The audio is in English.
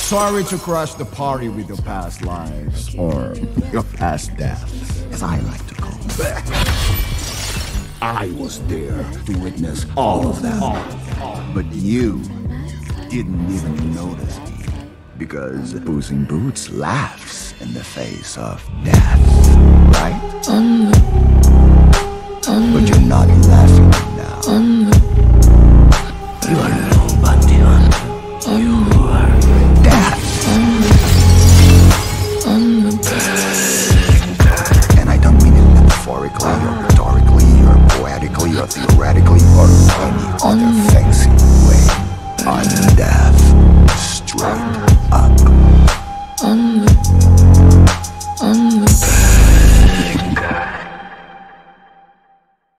Sorry to crash the party with your past lives, or your past deaths, as I like to call them. I was there to witness all of them, but you didn't even notice me, because Puss in Boots laughs in the face of death, right? But you're not laughing now. You are nobody. You are death. And I don't mean it metaphorically, or rhetorically, or poetically, or theoretically, or any other fancy way. I'm death, straight